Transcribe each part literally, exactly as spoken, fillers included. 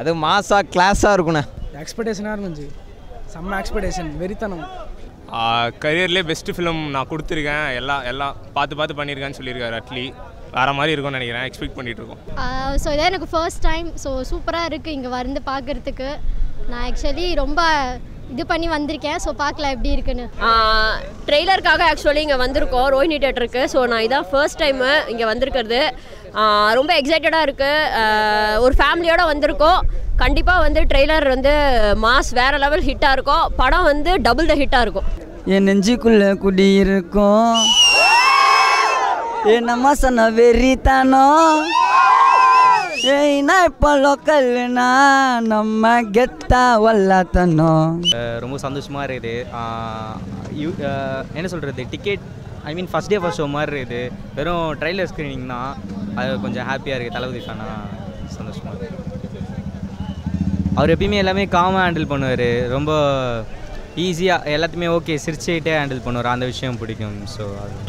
அது மாசா கிளாஸாக இருக்குண்ணே. எக்ஸ்பெக்டேஷனாக இருந்துச்சு, செம்ம எக்ஸ்பெக்டேஷன், வெறித்தனம். கரியர்லேயே பெஸ்ட்டு ஃபிலிம் நான் கொடுத்துருக்கேன், எல்லாம் எல்லாம் பார்த்து பார்த்து பண்ணியிருக்கேன்னு சொல்லியிருக்காரு. அட்லி வேறு மாதிரி இருக்கும்னு நினைக்கிறேன், எக்ஸ்பெக்ட் பண்ணிகிட்ருக்கோம். ஸோ இதான் எனக்கு ஃபர்ஸ்ட் டைம். ஸோ சூப்பராக இருக்குது இங்கே வந்து பார்க்குறதுக்கு. நான் ஆக்சுவலி ரொம்ப இது பண்ணி வந்திருக்கேன். ஸோ பார்க்கலாம் எப்படி இருக்குன்னு. ட்ரெய்லருக்காக ஆக்சுவலி இங்கே வந்திருக்கோம் ரோஹினி தேட்டருக்கு. ஸோ நான் இதான் ஃபர்ஸ்ட் டைமு இங்கே வந்திருக்கிறது. ரொம்ப எக்ஸைட்டடாக இருக்குது. ஒரு ஃபேமிலியோடு வந்திருக்கோம். கண்டிப்பாக வந்து ட்ரெய்லர் வந்து மாஸ் வேறு லெவல் ஹிட்டாக இருக்கும். படம் வந்து டபுள் த ஹிட்டாக இருக்கும். என் நெஞ்சுக்குள்ளே குடி இருக்கும் என்னம்மா சொன்ன வெறித்தானோ ஏன்னா இப்போ லோக்கல்னா நம்ம கெத்தா வல்லாத்தனோ. ரொம்ப சந்தோஷமாக இருக்குது. என்ன சொல்கிறது, ticket I mean first day first show மாதிரி இருக்குது. வெறும் ட்ரெய்லர் ஸ்க்ரீனிங் தான், அது கொஞ்சம் ஹாப்பியாக இருக்குது. தளபதி ஃபேனா சந்தோஷமாக இருக்குது. அவர் எப்பயுமே எல்லாமே காமாக ஹேண்டில் பண்ணுவார், ரொம்ப ஈஸியாக எல்லாத்தையுமே ஓகே சிரிச்சுக்கிட்டே ஹேண்டில் பண்ணுவார். அந்த விஷயம் பிடிக்கும். ஸோ அது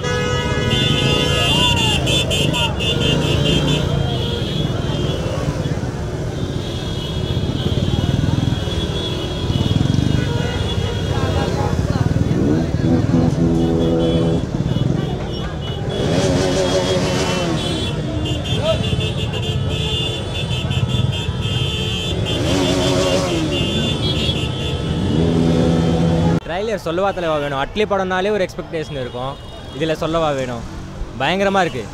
ட்ரைலர் சொல்லவா தலைவா வேணும். அட்லி படம்னாலே ஒரு எக்ஸ்பெக்டேஷன் இருக்கும், இதில் சொல்லவா வேணும். பயங்கரமாக இருக்குது.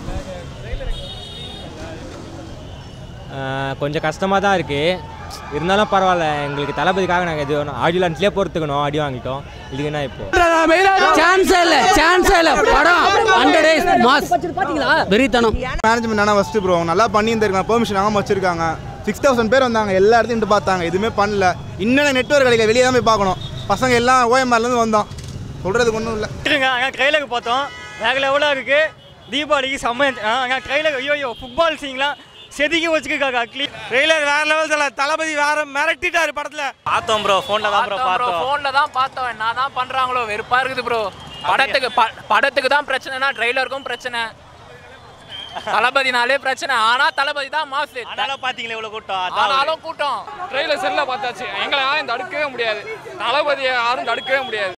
கொஞ்சம் கஷ்டமாக தான் இருக்குது, இருந்தாலும் பரவாயில்ல. எங்களுக்கு தளபதிக்காக நாங்கள் இது ஆடியோ லான்ச்லேயே பொறுத்துக்கணும், அடி வாங்கிட்டோம். இதுக்குன்னா இப்போ சான்ஸே இல்லை, சான்ஸே இல்லை. படம் ஹண்ட்ரட் டேஸ் மாஸ் வெறித்தனம். மேனேஜ்மெண்ட் ஆனால் ஃபஸ்ட்டு ப்ரோ நல்லா பண்ணியிருந்திருக்காங்க, பெர்மிஷன் ஆகாமல் வச்சுருக்காங்க. சிக்ஸ் தௌசண்ட் பேர் வந்தாங்க, எல்லா இடத்தையும் பார்த்தாங்க, எதுவுமே பண்ணல. இன்னும் நெட்வொர்க் கிடைக்கல, வெளியே தான் போய் பார்க்கணும். பசங்க எல்லாம் ஓஎம்ஆர்லேருந்து வந்தோம், சொல்கிறதுக்கு ஒன்றும் இல்லை. அங்கே ட்ரெயிலருக்கு பார்த்தோம், வேறு லெவலாக இருக்குது. தீபாவளிக்கு செம்ம அங்கே ட்ரெயிலர். ஐயோ ஐயோ ஃபுட்பால் சீன்லாம் செதுக்கி வச்சுக்காங்க. அட்லி ட்ரெயிலர் வேறு லெவல் தலை, தளபதி வேறு மிரட்டிட்டாரு படத்தில். பார்த்தோம் ப்ரோ, ஃபோனில் தான் ப்ரோ பார்த்தோம். ஃபோனில் தான் பார்த்தோம். என்ன தான் பண்ணுறாங்களோ வெறுப்பாக இருக்குது ப்ரோ. படத்துக்கு படத்துக்கு தான் பிரச்சனைனா ட்ரெய்லருக்கும் பிரச்சனை, தளபதினாலே பிரச்சனை. ஆனா தளபதி தான் மாஸ். ஆனாலும் பாத்தீங்களா இவ்வளவு கூட்டம்? ஆனாலும் கூட்டம். ட்ரெய்லர் செல்ல பார்த்தாச்சு, எங்களை யாரும் தடுக்கவே முடியாது. தளபதியை யாரும் தடுக்கவே முடியாது.